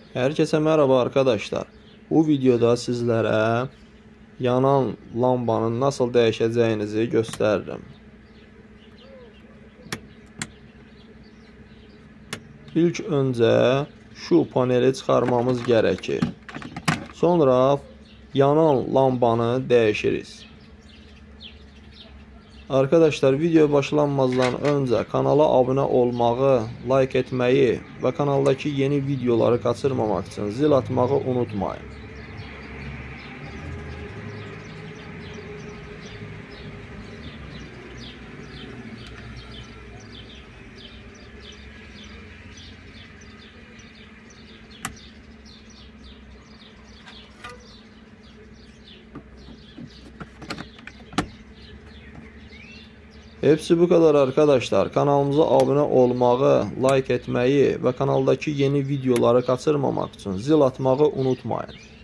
Herkese merhaba arkadaşlar. Bu videoda sizlere yanan lambanın nasıl değişeceğinizi gösteririm. İlk önce şu paneli çıkarmamız gerekir. Sonra yanan lambanı değişiriz. Arkadaşlar, video başlanmazdan önce kanala abone olmağı, like etmeyi ve kanaldaki yeni videoları kaçırmamak için zil atmağı unutmayın. Hepsi bu kadar arkadaşlar. Kanalımıza abone olmağı, like etmeyi ve kanaldaki yeni videoları kaçırmamak için zil atmağı unutmayın.